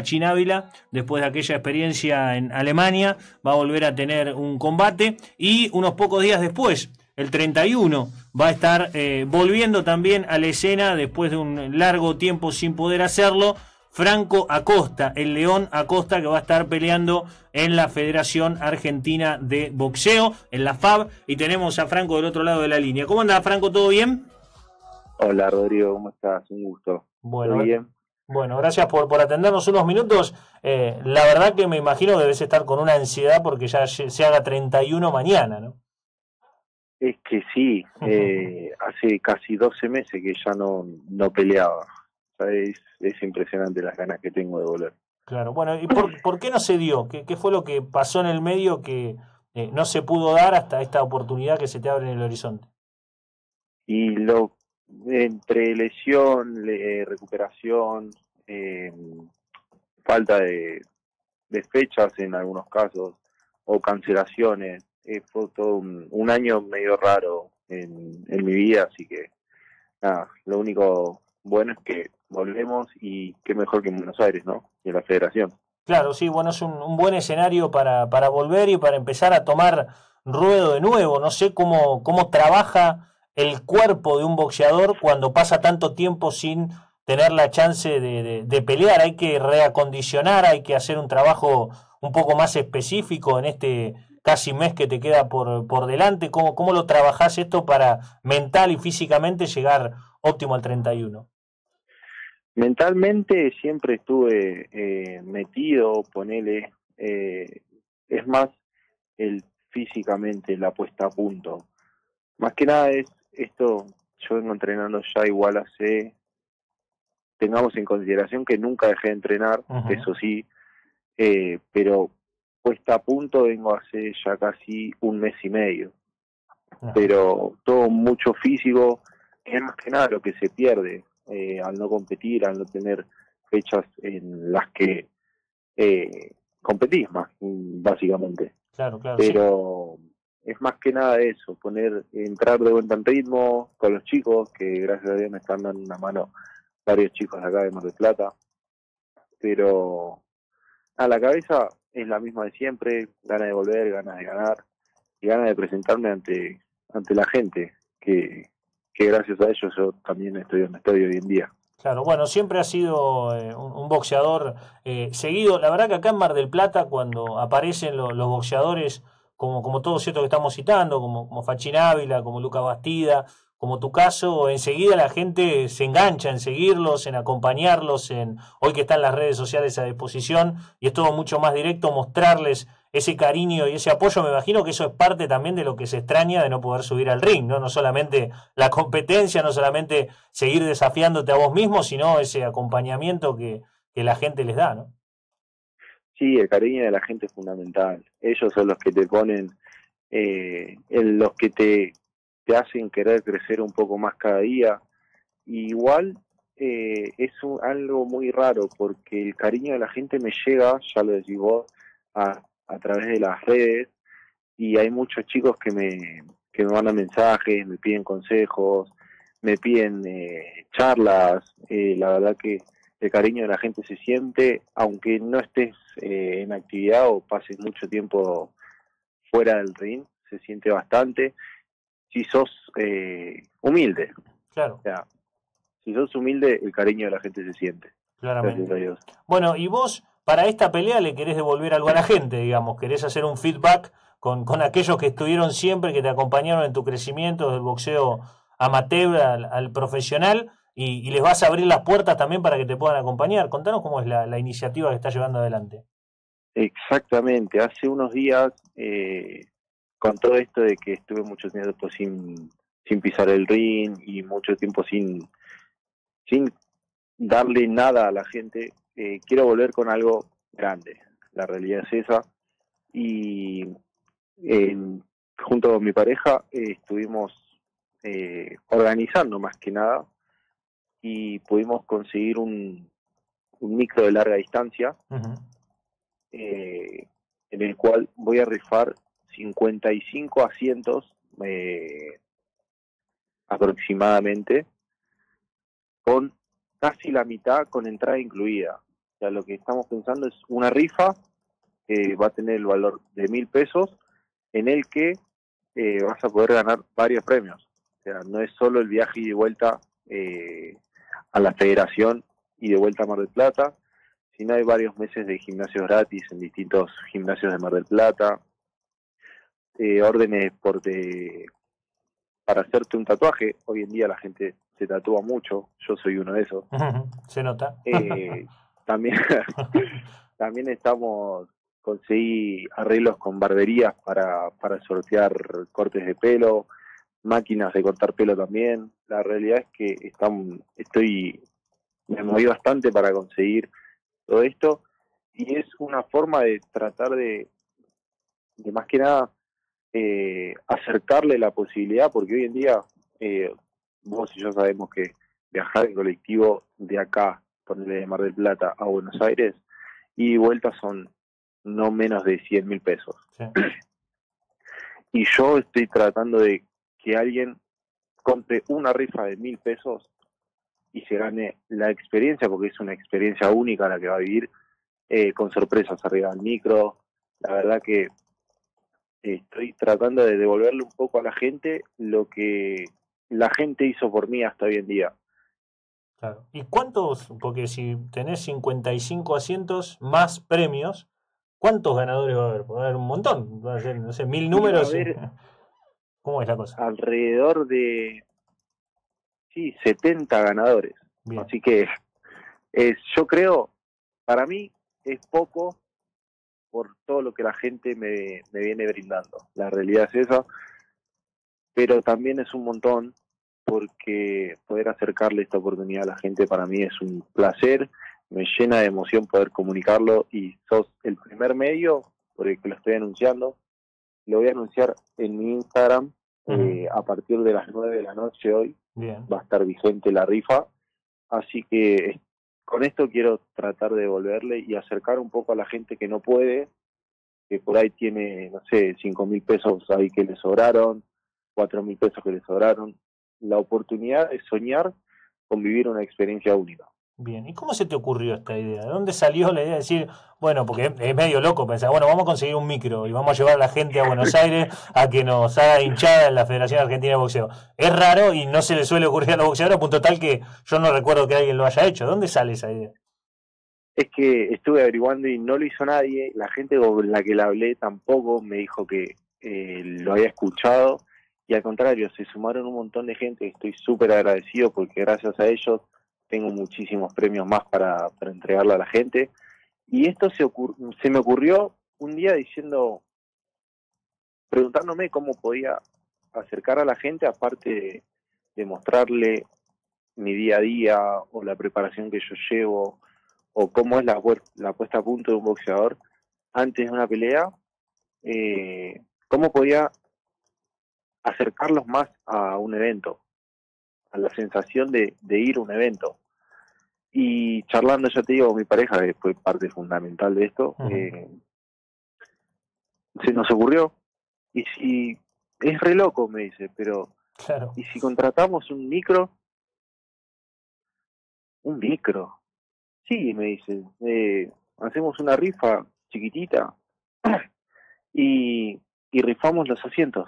Fachín Ávila, después de aquella experiencia en Alemania, va a volver a tener un combate y unos pocos días después, el 31, va a estar volviendo también a la escena después de un largo tiempo sin poder hacerlo, Franco Acosta, el León Acosta, que va a estar peleando en la Federación Argentina de Boxeo, en la FAB, y tenemos a Franco del otro lado de la línea. ¿Cómo anda, Franco? ¿Todo bien? Hola Rodrigo, ¿cómo estás? Un gusto. ¿Todo Bueno, bien? bueno, gracias por atendernos unos minutos. La verdad que me imagino que debes estar con una ansiedad porque ya se haga 31 mañana, ¿no? Es que sí, hace casi 12 meses que ya no peleaba. O sea, es impresionante las ganas que tengo de volver. Claro, bueno, ¿y por qué no se dio? ¿Qué fue lo que pasó en el medio que no se pudo dar hasta esta oportunidad que se te abre en el horizonte? Y entre lesión, recuperación, eh, falta de fechas en algunos casos, o cancelaciones, fue todo un año medio raro en mi vida, así que nada, lo único bueno es que volvemos y qué mejor que en Buenos Aires, ¿no? Y en la federación. Claro, sí, bueno, es un buen escenario para volver y para empezar a tomar ruedo de nuevo. No sé cómo trabaja el cuerpo de un boxeador cuando pasa tanto tiempo sin tener la chance de pelear. Hay que reacondicionar, hay que hacer un trabajo un poco más específico en este casi mes que te queda por delante. ¿Cómo lo trabajás esto para mental y físicamente llegar óptimo al 31? Mentalmente siempre estuve metido, ponele, es más el físicamente la puesta a punto. Más que nada es esto, yo vengo entrenando ya igual tengamos en consideración que nunca dejé de entrenar, Ujú. eso sí, pero puesta a punto vengo hace ya casi un mes y medio, Ajá. pero todo mucho físico, que es más que nada lo que se pierde al no competir, al no tener fechas en las que competís más, básicamente. Claro, claro, sí. Pero es más que nada eso, entrar de vuelta en ritmo con los chicos, que gracias a Dios me están dando una mano varios chicos de acá de Mar del Plata, pero a la cabeza es la misma de siempre, ganas de volver, ganas de ganar y ganas de presentarme ante la gente, que gracias a ellos yo también estoy donde estoy hoy en día. Claro, bueno, siempre ha sido un boxeador seguido. La verdad que acá en Mar del Plata, cuando aparecen los boxeadores, como todos estos que estamos citando, como Fachín Ávila, como Luca Bastida, como tu caso, enseguida la gente se engancha en seguirlos, en acompañarlos, hoy que están las redes sociales a disposición, y es todo mucho más directo, mostrarles ese cariño y ese apoyo. Me imagino que eso es parte también de lo que se extraña de no poder subir al ring, ¿no? No solamente la competencia, no solamente seguir desafiándote a vos mismo, sino ese acompañamiento que la gente les da, ¿no? Sí, el cariño de la gente es fundamental. Ellos son los que te ponen, los que te hacen querer crecer un poco más cada día. Y igual algo muy raro porque el cariño de la gente me llega, ya lo decís vos, a través de las redes y hay muchos chicos que me mandan mensajes, me piden consejos, me piden charlas. La verdad que el cariño de la gente se siente, aunque no estés en actividad o pases mucho tiempo fuera del ring, se siente bastante. Si sos humilde, Claro, o sea, si sos humilde, el cariño de la gente se siente. Gracias a claramente. Dios. Bueno, y vos para esta pelea le querés devolver algo a la gente, digamos, querés hacer un feedback con aquellos que estuvieron siempre, que te acompañaron en tu crecimiento del boxeo amateur al profesional, y les vas a abrir las puertas también para que te puedan acompañar. Contanos cómo es la iniciativa que estás llevando adelante. Exactamente. Hace unos días, con todo esto de que estuve mucho tiempo sin pisar el ring y mucho tiempo sin darle nada a la gente, quiero volver con algo grande. La realidad es esa. Y eh, junto con mi pareja estuvimos organizando más que nada y pudimos conseguir un micro de larga distancia Ujú. eh, en el cual voy a rifar 55 asientos aproximadamente, con casi la mitad con entrada incluida. sea, lo que estamos pensando es una rifa que va a tener el valor de 1.000 pesos, en el que vas a poder ganar varios premios. O sea, no es solo el viaje y de vuelta a la federación y de vuelta a Mar del Plata, sino hay varios meses de gimnasios gratis en distintos gimnasios de Mar del Plata, órdenes para hacerte un tatuaje. Hoy en día la gente se tatúa mucho, yo soy uno de esos. Se nota. También, también conseguí arreglos con barberías para sortear cortes de pelo, máquinas de cortar pelo también. La realidad es que me moví bastante para conseguir todo esto, y es una forma de tratar de más que nada acercarle la posibilidad, porque hoy en día vos y yo sabemos que viajar en colectivo de acá, ponerle de Mar del Plata a Buenos Aires, y vuelta son no menos de 100.000 pesos. Sí. Y yo estoy tratando de que alguien compre una rifa de 1.000 pesos y se gane la experiencia, porque es una experiencia única la que va a vivir, con sorpresas arriba del micro. La verdad que estoy tratando de devolverle un poco a la gente lo que la gente hizo por mí hasta hoy en día. Claro. ¿Y cuántos? Porque si tenés 55 asientos más premios, ¿cuántos ganadores va a haber? Va a haber un montón. Va a ser, no sé, 1000 Y va a números. haber ¿Cómo es la cosa? alrededor de 70 ganadores. Bien. Así que yo creo, para mí es poco por todo lo que la gente me viene brindando. La realidad es esa, pero también es un montón, porque poder acercarle esta oportunidad a la gente para mí es un placer, me llena de emoción poder comunicarlo, y sos el primer medio por el que lo estoy anunciando. Lo voy a anunciar en mi Instagram a partir de las 9 de la noche hoy. Bien. Va a estar vigente la rifa, así que con esto quiero tratar de devolverle y acercar un poco a la gente que no puede, que por ahí tiene, no sé, 5.000 pesos ahí que le sobraron, 4.000 pesos que le sobraron, la oportunidad de soñar con vivir una experiencia única. Bien. ¿Y cómo se te ocurrió esta idea? ¿De dónde salió la idea de decir, bueno, porque es medio loco pensar, bueno, vamos a conseguir un micro y vamos a llevar a la gente a Buenos Aires a que nos haga hinchada en la Federación Argentina de Boxeo? Es raro y no se le suele ocurrir a los boxeadores, a punto tal que yo no recuerdo que alguien lo haya hecho. ¿De dónde sale esa idea? Es que estuve averiguando y no lo hizo nadie, la gente con la que la hablé tampoco me dijo que lo había escuchado, y al contrario, se sumaron un montón de gente. Estoy súper agradecido porque gracias a ellos tengo muchísimos premios más para entregarle a la gente. Y esto se me ocurrió un día preguntándome cómo podía acercar a la gente, aparte de mostrarle mi día a día o la preparación que yo llevo, o cómo es la puesta a punto de un boxeador antes de una pelea, cómo podía acercarlos más a un evento, a la sensación de ir a un evento. Y charlando, ya te digo, con mi pareja, que fue parte fundamental de esto, se nos ocurrió, y si es re loco, me dice, pero Claro. ¿y si contratamos un micro? Un micro. Sí, me dice, hacemos una rifa chiquitita y rifamos los asientos.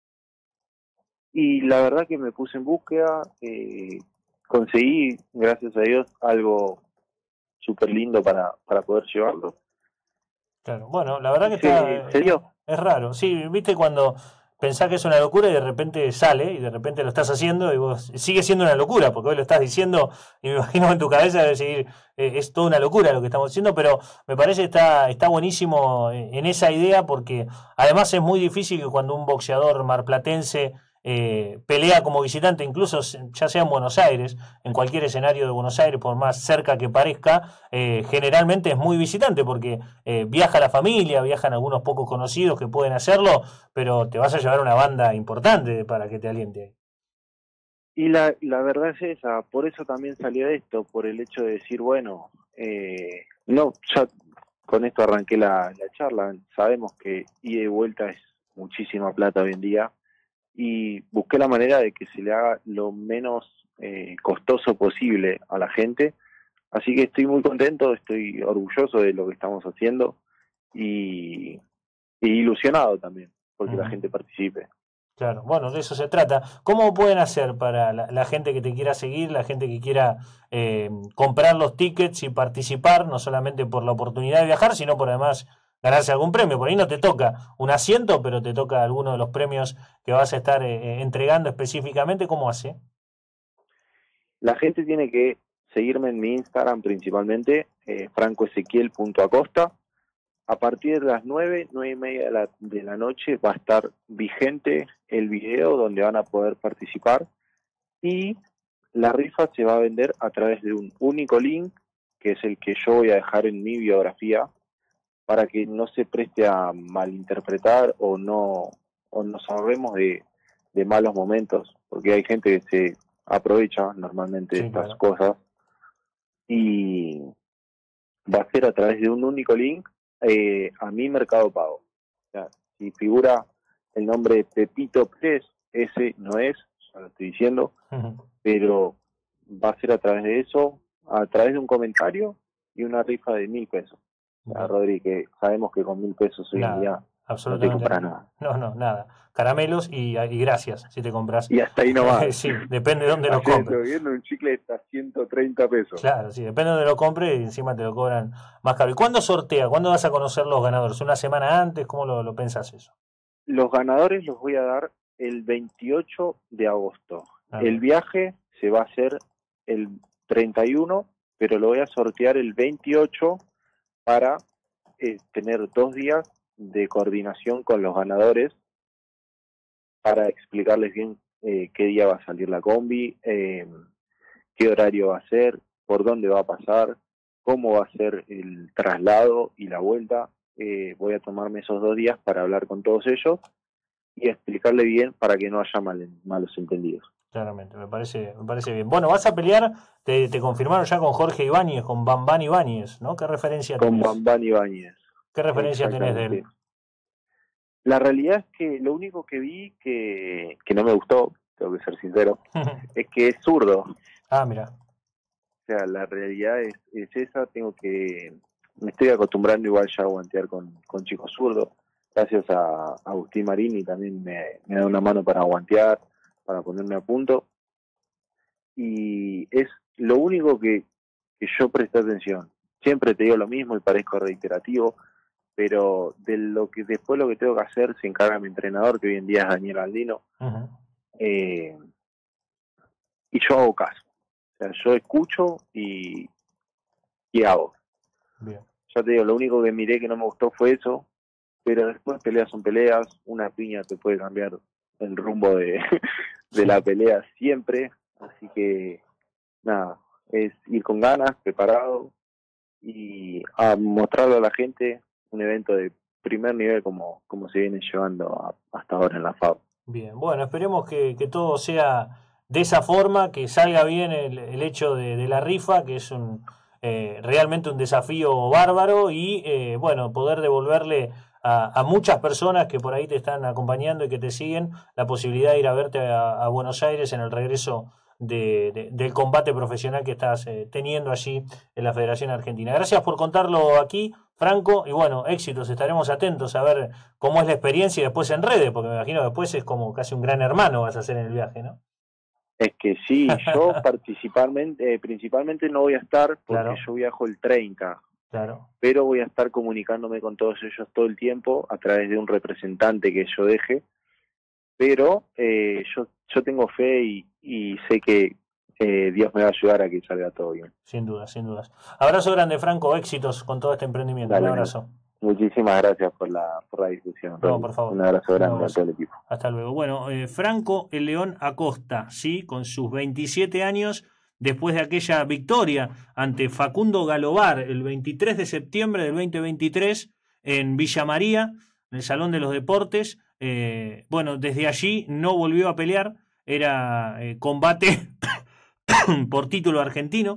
Y la verdad que me puse en búsqueda, conseguí, gracias a Dios, algo súper lindo para poder llevarlo. Claro, bueno, la verdad Y que está, se dio. es raro. Sí, viste cuando pensás que es una locura y de repente sale y de repente lo estás haciendo y vos sigue siendo una locura porque hoy lo estás diciendo y me imagino en tu cabeza debe seguir, es toda una locura lo que estamos haciendo, pero me parece que está buenísimo en esa idea porque además es muy difícil que cuando un boxeador marplatense pelea como visitante, incluso ya sea en Buenos Aires, en cualquier escenario de Buenos Aires, por más cerca que parezca, generalmente es muy visitante porque viaja la familia, viajan algunos pocos conocidos que pueden hacerlo, pero te vas a llevar una banda importante para que te aliente. Y la verdad es esa, por eso también salió esto, por el hecho de decir, bueno, no, ya con esto arranqué la charla, sabemos que ida y vuelta es muchísima plata hoy en día, y busqué la manera de que se le haga lo menos costoso posible a la gente, Así que estoy muy contento, estoy orgulloso de lo que estamos haciendo y, y ilusionado también, porque la gente participe. Claro, bueno, de eso se trata. ¿Cómo pueden hacer para la gente que te quiera seguir, la gente que quiera comprar los tickets y participar, no solamente por la oportunidad de viajar, sino por además ganarse algún premio? Por ahí no te toca un asiento, pero te toca alguno de los premios que vas a estar entregando específicamente. ¿Cómo hace? La gente tiene que seguirme en mi Instagram principalmente, francoezequiel.acosta. A partir de las 9:30 de la noche va a estar vigente el video donde van a poder participar y la rifa se va a vender a través de un único link, que es el que yo voy a dejar en mi biografía, para que no se preste a malinterpretar o nos ahorremos de malos momentos, porque hay gente que se aprovecha normalmente de estas cosas y va a ser a través de un único link a mi Mercado Pago. O sea, si figura el nombre de Pepito Pérez, ese no es, ya lo estoy diciendo, pero va a ser a través de eso, a través de un comentario y una rifa de 1.000 pesos. O sea, Rodri, que sabemos que con 1.000 pesos hoy en día no te compras nada. No, nada. Caramelos y gracias si te compras. Y hasta ahí nomás. Sí, depende de dónde lo compres. Viendo un chicle está 130 pesos. Claro, sí, depende de dónde lo compres y encima te lo cobran más caro. ¿Y cuándo sortea? ¿Cuándo vas a conocer los ganadores? ¿Una semana antes? ¿Cómo lo pensás eso? Los ganadores los voy a dar el 28 de agosto. El viaje se va a hacer el 31, pero lo voy a sortear el 28 para tener 2 días de coordinación con los ganadores para explicarles bien qué día va a salir la combi, qué horario va a ser, por dónde va a pasar, cómo va a ser el traslado y la vuelta. Voy a tomarme esos 2 días para hablar con todos ellos y explicarle bien para que no haya malos entendidos. Claramente, me parece bien. Bueno, vas a pelear, te confirmaron ya con Jorge Ibáñez, con Bambán Ibáñez, ¿no? ¿Qué referencia tenés? Con Bambán Ibáñez. ¿Qué referencia tenés de él? La realidad es que lo único que vi que no me gustó, tengo que ser sincero, es que es zurdo. Ah, mira. O sea, la realidad es esa, me estoy acostumbrando igual ya a guantear con chicos zurdos. Gracias a Agustín Marini también me da una mano para guantear, para ponerme a punto. Y es lo único que yo presté atención. Siempre te digo lo mismo y parezco reiterativo, pero después lo que tengo que hacer se encarga mi entrenador, que hoy en día es Daniel Aldino, y yo hago caso. O sea, yo escucho y hago. Bien. Ya te digo, lo único que miré que no me gustó fue eso, pero después peleas son peleas, una piña te puede cambiar el rumbo de la pelea siempre, así que nada, es ir con ganas, preparado y a mostrarle a la gente un evento de primer nivel como se viene llevando hasta ahora en la FAO. Bien, bueno, esperemos que todo sea de esa forma, que salga bien el hecho de la rifa, que es realmente un desafío bárbaro y bueno, poder devolverle a muchas personas que por ahí te están acompañando y que te siguen la posibilidad de ir a verte a Buenos Aires en el regreso del combate profesional que estás teniendo allí en la Federación Argentina. Gracias por contarlo aquí, Franco, y bueno, éxitos, estaremos atentos a ver cómo es la experiencia y después en redes, porque me imagino que después es como casi un gran hermano vas a hacer en el viaje, ¿no? Es que sí, yo principalmente no voy a estar porque yo viajo el 30. Claro. Pero voy a estar comunicándome con todos ellos todo el tiempo a través de un representante que yo deje. Pero yo tengo fe y sé que Dios me va a ayudar a que salga todo bien. Sin duda, sin dudas. Abrazo grande, Franco, éxitos con todo este emprendimiento. Dale, un abrazo. Muchísimas gracias por la discusión. No, por favor. Un abrazo grande a todo el equipo. Hasta luego. Bueno, Franco el León Acosta, ¿sí? Con sus 27 años, después de aquella victoria ante Facundo Galobar el 23 de septiembre del 2023 en Villa María, en el Salón de los Deportes. Bueno, desde allí no volvió a pelear, era combate por título argentino.